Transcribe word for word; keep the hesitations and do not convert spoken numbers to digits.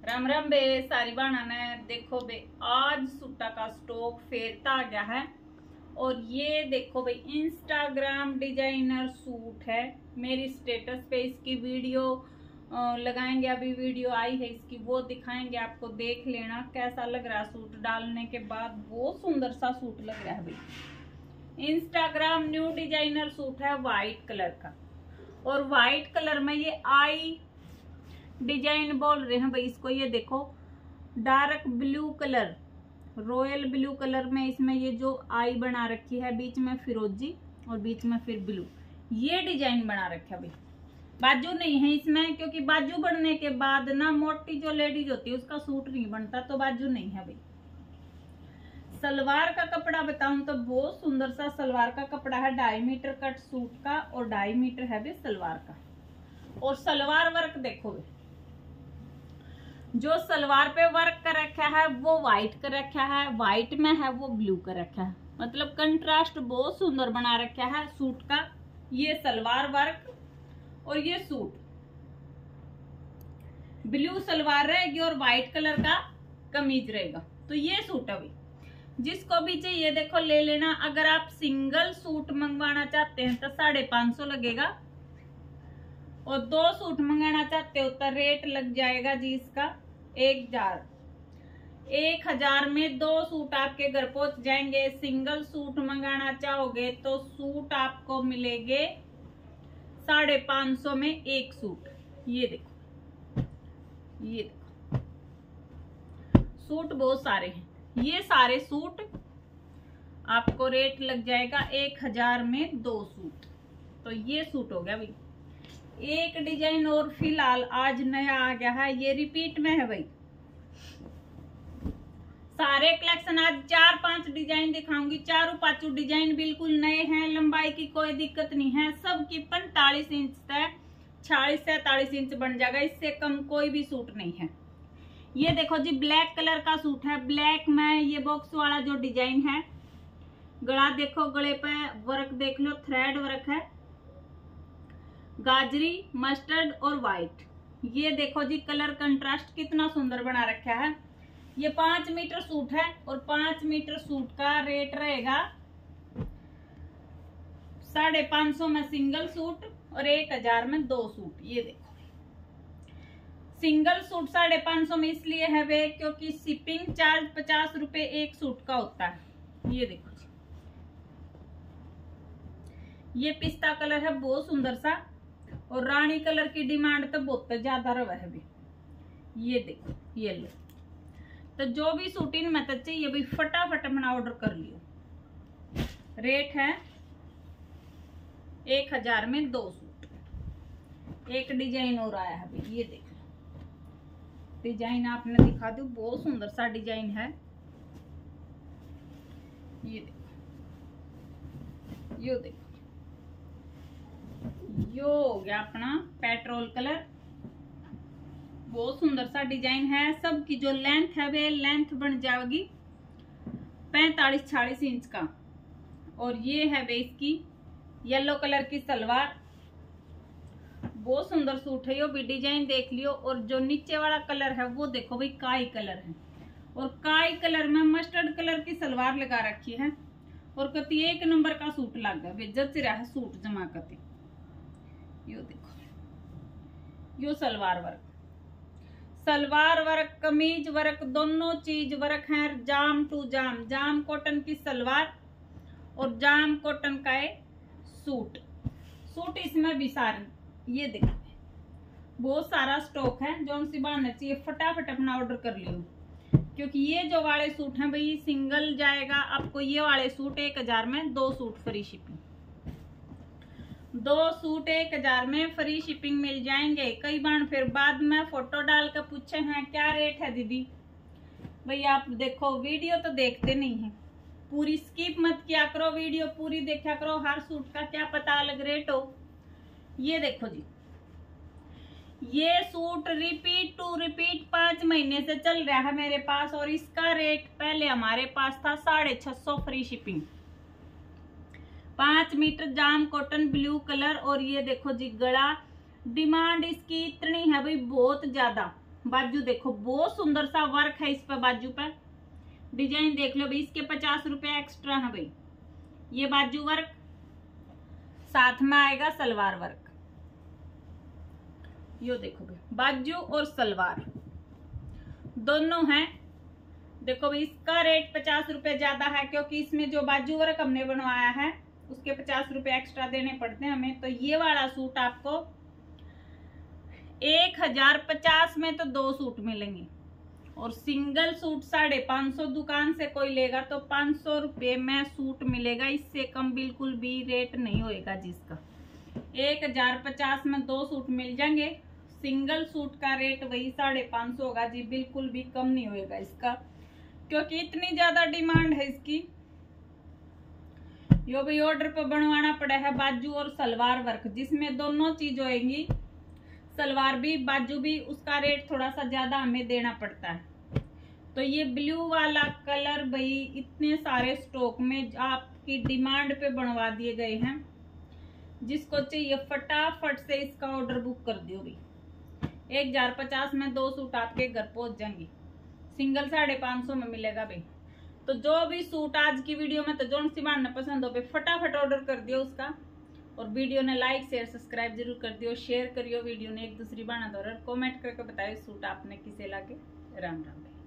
राम राम बे सारी बाणा ने देखो बे आज सूटा का स्टॉक फेरता आ गया है। और ये देखो भाई इंस्टाग्राम डिजाइनर सूट है। मेरी स्टेटस पे इसकी वीडियो लगाएंगे, अभी वीडियो आई है इसकी, वो दिखाएंगे आपको, देख लेना कैसा लग रहा है सूट डालने के बाद। बहुत सुंदर सा सूट लग रहा है भाई। इंस्टाग्राम न्यू डिजाइनर सूट है व्हाइट कलर का, और व्हाइट कलर में ये आई डिजाइन बोल रहे हैं भाई इसको। ये देखो dark blue colour, royal blue colour में इसमें ये जो आई बना रखी है, बीच में फिरोजी और बीच में फिर ब्लू, ये डिजाइन बना रखा है भाई। बाजू नहीं है इसमें, क्योंकि बाजू बनने के बाद ना मोटी जो लेडीज होती है उसका सूट नहीं बनता, तो बाजू नहीं है भाई। सलवार का कपड़ा बताऊं तो बहुत सुंदर सा सलवार का कपड़ा है, ढाई मीटर कट सूट का और ढाई मीटर है भी सलवार का। और सलवार वर्क देखो भाई, जो सलवार पे वर्क कर रखा है वो व्हाइट कर रखा है, व्हाइट में है वो ब्लू कर रखा है, मतलब कंट्रास्ट बहुत सुंदर बना रखा है सूट का। ये सलवार वर्क और ये सूट, ब्लू सलवार रहेगी और व्हाइट कलर का कमीज रहेगा। तो ये सूट है भाई, जिसको भी चाहिए देखो ले लेना। अगर आप सिंगल सूट मंगवाना चाहते हैं तो साढ़े पांच सौ लगेगा, और दो सूट मंगाना चाहते हो तो रेट लग जाएगा जी इसका एक हजार। एक हजार में दो सूट आपके घर पहुंच जाएंगे। सिंगल सूट मंगाना चाहोगे तो सूट आपको मिलेंगे साढ़े पांच सौ में एक सूट। ये देखो, ये देखो सूट बहुत सारे हैं। ये सारे सूट आपको रेट लग जाएगा एक हजार में दो सूट। तो ये सूट हो गया भाई। एक डिजाइन और फिलहाल आज नया आ गया है, ये रिपीट में है भाई। सारे कलेक्शन आज चार पांच डिजाइन दिखाऊंगी, चारों पांचों डिजाइन बिल्कुल नए हैं। लंबाई की कोई दिक्कत नहीं है, सबकी पैंतालीस इंच तक छियालीस सैतालीस इंच बन जाएगा, इससे कम कोई भी सूट नहीं है। ये देखो जी ब्लैक कलर का सूट है, ब्लैक में ये बॉक्स वाला जो डिजाइन है। गला देखो, गले पे वर्क देख लो, थ्रेड वर्क है, गाजरी, मस्टर्ड और व्हाइट। ये देखो जी कलर कंट्रास्ट कितना सुंदर बना रखा है। ये पांच मीटर सूट है, और पांच मीटर सूट का रेट रहेगा साढ़े पांच सौ में सिंगल सूट और एक हजार में दो सूट। ये देखो सिंगल सूट साढ़े पांच सौ में इसलिए है वे क्योंकि शिपिंग चार्ज पचास रुपए एक सूट का होता है। ये देखो जी, ये पिस्ता कलर है बहुत सुंदर सा, और रानी कलर की डिमांड तो बहुत ज्यादा रहा है भी। ये देखो ये लो, तो जो भी सूट इनमें तो चाहिए भाई फटाफट अपना ऑर्डर कर लियो। रेट है एक हजार में दो सूट। एक डिजाइन और आया है भाई, ये देखो डिजाइन आपने दिखा दो, बहुत सुंदर सा डिजाइन है। ये देखो, यो देखो, यो हो गया अपना पेट्रोल कलर, बहुत सुंदर सा डिजाइन है। सबकी जो लेंथ है वे लेंथ बन जाएगी पैंतालीस छियालीस इंच का। और ये है वे इसकी येलो कलर की सलवार, बहुत सुंदर सूट है। यो भी डिजाइन देख लियो। और जो नीचे वाला कलर है वो देखो भाई काई कलर है, और काई कलर में मस्टर्ड कलर की सलवार लगा रखी है, और कति एक नंबर का सूट लग गया जच रहा है सूट जमा कति। यो देखो, यो salwar work, salwar work kameez work दोनों चीज वर्क है। जाम टू जाम, जाम कॉटन की सलवार और जाम कॉटन का है सूट। सूट इसमें भी सारे, ये देखो बहुत सारा स्टॉक है। जो सी बनना चाहिए फटाफट अपना ऑर्डर कर लियो, क्योंकि ये जो वाले सूट हैं भाई सिंगल जाएगा आपको। ये वाले सूट एक हजार में दो सूट फ्री शिपिंग, दो सूट एक हजार में फ्री शिपिंग मिल जाएंगे। कई बार फिर बाद में फोटो डाल कर पूछे हैं क्या रेट है दीदी। भाई आप देखो वीडियो तो देखते नहीं है, पूरी स्किप मत किया करो, वीडियो पूरी देखा करो। हर सूट का क्या पता अलग रेट हो। ये देखो जी, ये सूट रिपीट टू रिपीट पांच महीने से चल रहा है मेरे पास, और इसका रेट पहले हमारे पास था साढ़े छह सौ फ्री शिपिंग। पांच मीटर जाम कॉटन ब्लू कलर, और ये देखो जी गला, डिमांड इसकी इतनी है भाई बहुत ज्यादा। बाजू देखो बहुत सुंदर सा वर्क है इस पर, बाजू पर डिजाइन देख लो भाई। इसके पचास रुपए एक्स्ट्रा है भाई। ये बाजू वर्क, साथ में आएगा सलवार वर्क। यो देखो भाई, बाजू और सलवार दोनों हैं। देखो भाई, इसका रेट पचास रुपए ज्यादा है क्योंकि इसमें जो बाजू वर्क हमने बनवाया है उसके पचास रुपए एक्स्ट्रा देने पड़ते हैं हमें। तो ये वाला सूट आपको एक हजार पचास में तो दो सूट मिलेंगे, और सिंगल सूट साढ़े पांच सौ दुकान से कोई लेगा तो पांच सौ रुपये में सूट मिलेगा। इससे कम बिल्कुल भी रेट नहीं होएगा जिसका। एक हजार पचास में दो सूट मिल जाएंगे। सिंगल सूट का रेट वही साढ़े पांच सौ होगा जी, बिल्कुल भी कम नहीं होएगा इसका, क्योंकि इतनी ज्यादा डिमांड है इसकी। यो भी ऑर्डर पर बनवाना पड़ा है बाजू और सलवार वर्क, जिसमें दोनों चीज होएंगी, सलवार भी बाजू भी। उसका रेट थोड़ा सा ज्यादा हमें देना पड़ता है। तो ये ब्लू वाला कलर भाई इतने सारे स्टॉक में आपकी डिमांड पे बनवा दिए गए हैं। जिसको चाहिए फटाफट से इसका ऑर्डर बुक कर दियो भाई। एक हजार पचास में दो सूट आपके घर पहुंच जाएंगे। सिंगल साढ़े पांच सौ में मिलेगा भाई। तो जो भी सूट आज की वीडियो में तो जो सी बांधना पसंद हो भाई फटाफट ऑर्डर कर दियो उसका। और वीडियो ने लाइक शेयर सब्सक्राइब जरूर कर दियो, शेयर करियो वीडियो ने एक दूसरी बाना दो, और कमेंट करके बताइए सूट आपने किसे लागे। राम राम।